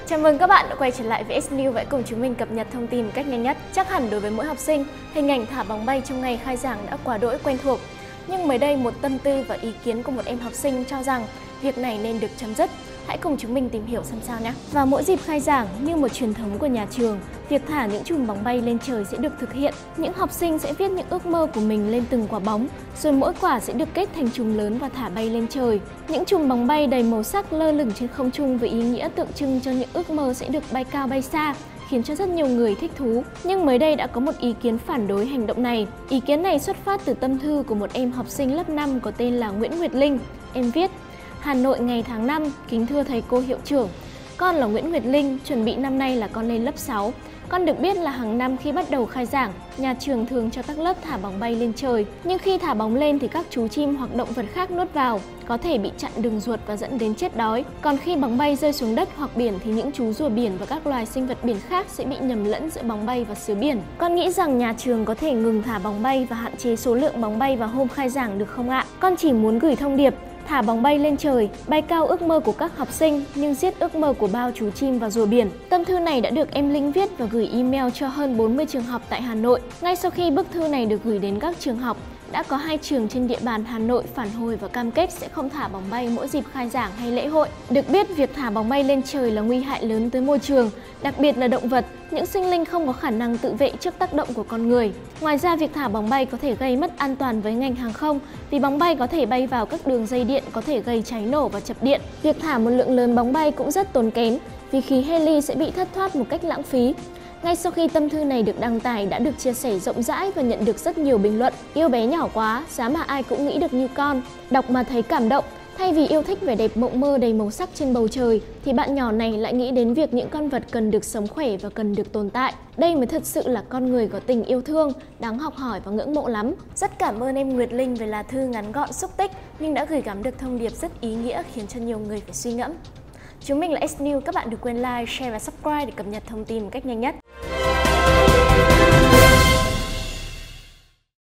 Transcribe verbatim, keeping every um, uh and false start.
Chào mừng các bạn đã quay trở lại với ét News và hãy cùng chúng mình cập nhật thông tin một cách nhanh nhất. Chắc hẳn đối với mỗi học sinh, hình ảnh thả bóng bay trong ngày khai giảng đã quá đỗi quen thuộc. Nhưng mới đây một tâm tư và ý kiến của một em học sinh cho rằng việc này nên được chấm dứt. Hãy cùng chúng mình tìm hiểu xem sao nhé. Vào mỗi dịp khai giảng, như một truyền thống của nhà trường, việc thả những chùm bóng bay lên trời sẽ được thực hiện. Những học sinh sẽ viết những ước mơ của mình lên từng quả bóng, rồi mỗi quả sẽ được kết thành chùm lớn và thả bay lên trời. Những chùm bóng bay đầy màu sắc lơ lửng trên không trung với ý nghĩa tượng trưng cho những ước mơ sẽ được bay cao bay xa, khiến cho rất nhiều người thích thú. Nhưng mới đây đã có một ý kiến phản đối hành động này. Ý kiến này xuất phát từ tâm thư của một em học sinh lớp năm có tên là Nguyễn Nguyệt Linh. Em viết: Hà Nội ngày tháng năm, kính thưa thầy cô hiệu trưởng. Con là Nguyễn Nguyệt Linh, chuẩn bị năm nay là con lên lớp sáu. Con được biết là hàng năm khi bắt đầu khai giảng, nhà trường thường cho các lớp thả bóng bay lên trời. Nhưng khi thả bóng lên thì các chú chim hoặc động vật khác nuốt vào, có thể bị chặn đường ruột và dẫn đến chết đói. Còn khi bóng bay rơi xuống đất hoặc biển thì những chú rùa biển và các loài sinh vật biển khác sẽ bị nhầm lẫn giữa bóng bay và sứa biển. Con nghĩ rằng nhà trường có thể ngừng thả bóng bay và hạn chế số lượng bóng bay vào hôm khai giảng được không ạ? Con chỉ muốn gửi thông điệp: thả bóng bay lên trời, bay cao ước mơ của các học sinh nhưng giết ước mơ của bao chú chim và rùa biển. Tâm thư này đã được em Linh viết và gửi email cho hơn bốn mươi trường học tại Hà Nội. Ngay sau khi bức thư này được gửi đến các trường học, đã có hai trường trên địa bàn Hà Nội phản hồi và cam kết sẽ không thả bóng bay mỗi dịp khai giảng hay lễ hội. Được biết, việc thả bóng bay lên trời là nguy hại lớn tới môi trường, đặc biệt là động vật, những sinh linh không có khả năng tự vệ trước tác động của con người. Ngoài ra, việc thả bóng bay có thể gây mất an toàn với ngành hàng không vì bóng bay có thể bay vào các đường dây điện có thể gây cháy nổ và chập điện. Việc thả một lượng lớn bóng bay cũng rất tốn kém vì khí heli sẽ bị thất thoát một cách lãng phí. Ngay sau khi tâm thư này được đăng tải đã được chia sẻ rộng rãi và nhận được rất nhiều bình luận. Yêu bé nhỏ quá, giá mà ai cũng nghĩ được như con. Đọc mà thấy cảm động. Thay vì yêu thích vẻ đẹp mộng mơ đầy màu sắc trên bầu trời, thì bạn nhỏ này lại nghĩ đến việc những con vật cần được sống khỏe và cần được tồn tại. Đây mới thật sự là con người có tình yêu thương, đáng học hỏi và ngưỡng mộ lắm. Rất cảm ơn em Nguyệt Linh về lá thư ngắn gọn xúc tích, nhưng đã gửi gắm được thông điệp rất ý nghĩa khiến cho nhiều người phải suy ngẫm. Chúng mình là ét News, các bạn đừng quên like, share và subscribe để cập nhật thông tin một cách nhanh nhất.